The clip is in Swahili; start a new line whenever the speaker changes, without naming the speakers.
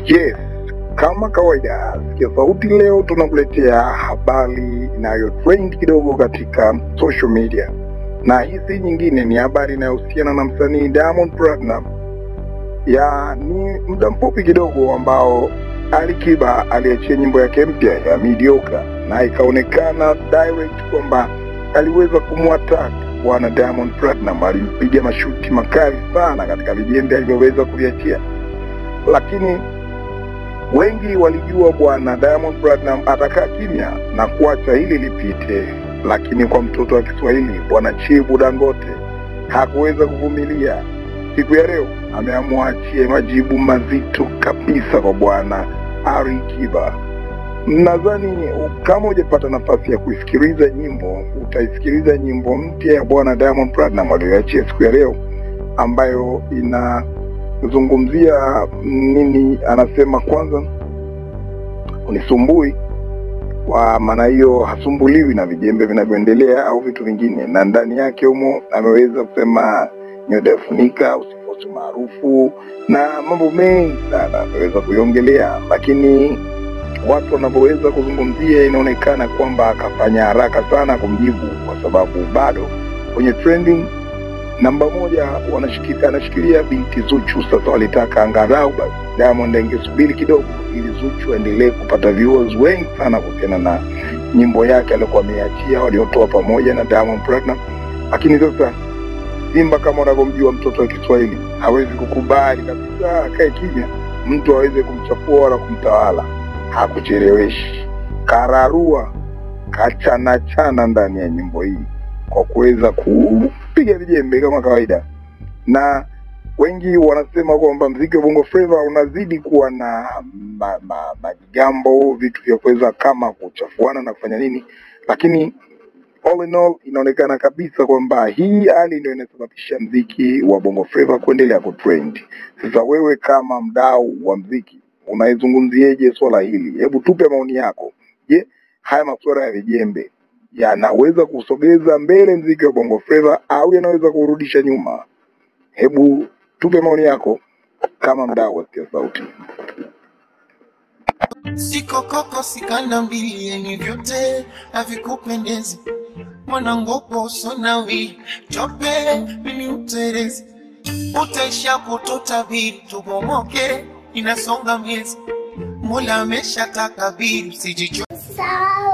Yes, kama kawaida Sikia Sauti leo tunakuletea habari inayotrend kidogo katika social media. Na hii si nyingine, ni habari inayohusiana na msanii Diamond Platnumz. Ni muda mfupi kidogo ambao Ali Kiba aliachia nyimbo yake mpya ya Mediocre, na ikaonekana direct kwamba aliweza kumwattack bwana Diamond Platnumz. Alimpiga mashuti makali sana katika vijembe alivyoweza kuviachia, lakini wengi walijua bwana Diamond Platnumz atakaa kimya na kuacha hili lipite, lakini kwa mtoto wa Kiswahili bwana Chibu Dangote hakuweza kuvumilia. Siku ya leo ameamua achie majibu mazito kabisa kwa bwana Ali Kiba. Nadhani kama hujapata nafasi ya kusikiliza nyimbo, utaisikiliza nyimbo mpya ya bwana Diamond Platnumz aliyoachia siku ya leo, ambayo inazungumzia nini. Anasema kwanza, unisumbui, kwa maana hiyo hasumbuliwi na vijembe vinavyoendelea au vitu vingine. Na ndani yake humo ameweza kusema nyodafunika, usifosi maarufu na mambo mengi sana ameweza kuiongelea, lakini watu wanapoweza kuzungumzia inaonekana kwamba akafanya haraka sana kumjibu, kwa sababu bado kwenye trending namba 1 anashikilia binti Zuchu. Sasa walitaka angalau basi Diamond angesubiri kidogo ili Zuchu aendelee kupata viewers wengi sana kuhusiana na nyimbo yake aliyokuwa ameachia waliotoa pamoja na Diamond Platnumz. Lakini sasa Simba, kama unavyomjua mtoto wa Kiswahili, hawezi kukubali kabisa akae kimya mtu aweze kumchafua wala kumtawala. Hakucheleweshi, kararua kachana ndani ya nyimbo hii kwa kuweza kupiga vijembe kama kawaida. Na wengi wanasema kwamba muziki wa Bongo Flava unazidi kuwa na majigambo, vitu vya kuweza kama kuchafuana na kufanya nini, lakini all in all inaonekana kabisa kwamba hii hali ndio inasababisha muziki wa Bongo Flava kuendelea kutrend. Sasa wewe kama mdau wa muziki unaizungumzieje swala hili? Hebu tupe maoni yako. Je, haya masuala ya vijembe yanaweza kusogeza mbele muziki wa Bongo Flava au yanaweza kurudisha nyuma? Hebu tupe maoni yako kama mdau wa Sikia Sauti.
Siko koko sikanda mbili, ni vyote havikupendezi. Mwanangopo sonawi chope mimi uterezi, utaisha kutotabiri tubomoke, inasonga miezi. Mola amesha takabiri usijicho.